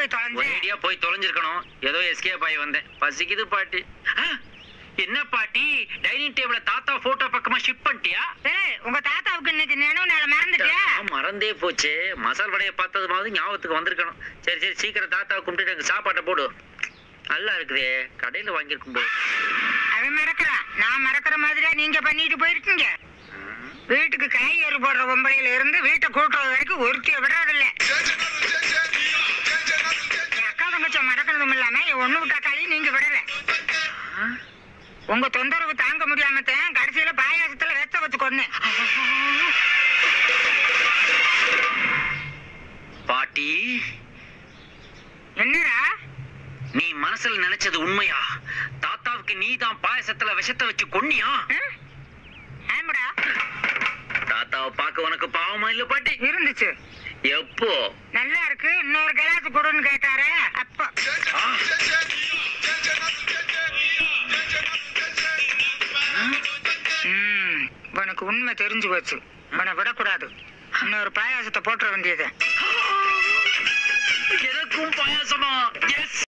போய் தொலைஞ்சேன். போய் தொலைஞ்சிருக்கணும். ஏதோ எஸ்கேப் ஆகி வந்தேன். பசிக்குது பாட்டி. என்ன பாட்டி, டைனிங் டேபிள தாத்தா போட்டோ பக்கமா ஷிஃப்ட் பண்ணிட்டியா? உங்க தாத்தாவுக்கு இன்னைக்கு நினைவு நாள மறந்துட்டியா? மறந்தே போச்சு. மசால் வடையை பார்த்தது மாதிரி ஞாபகத்துக்கு வந்திருக்கணும். சரி சரி, சீக்கிரம் தாத்தாவை கும்பிட்டு எனக்கு சாப்பாட்டை போடு. நல்லா இருக்குதே, கடையில வாங்கியிருக்கும் போது. அவன் மறக்கிறான். நான் மறக்கிற மாதிரியா நீங்க பண்ணிட்டு போயிருக்கீங்க? வீட்டுக்கு காய்கறி போடுற பொம்பளையில இருந்து வீட்டை கூட்டுறது வரைக்கும் ஒருத்திய விடுறதில்ல. அக்கா தங்கச்ச மறக்கிறதும் இல்லாம ஒண்ணு விட்டா காலையும் நீங்க விடல. உங்க தொந்தரவு தாங்க முடியாம கடைசியில பாயாசத்துல வெச்ச வச்சு கொன்னேன். பாட்டி, என்னடா நீ மனசுல நினைச்சது உண்மையா? தாத்தாவுக்கு நீ தான் பாயசத்துல விஷத்தை வச்சு கொன்னியா? ஆமாடா. தாத்தாவை பார்க்க உனக்கு பாவமா இல்ல பாட்டி? இருந்துச்சு. எப்போ? நல்லா இருக்கு, இன்னொரு கிளாஸ் கொடுன்னு கேட்டாரு. அப்போ உனக்கு உண்மை தெரிஞ்சு போச்சு. உன விடக்கூடாது. இன்னொரு பாயாசத்தை போட்டுற வேண்டியது. எனக்கும் பாயாசமா? எஸ்.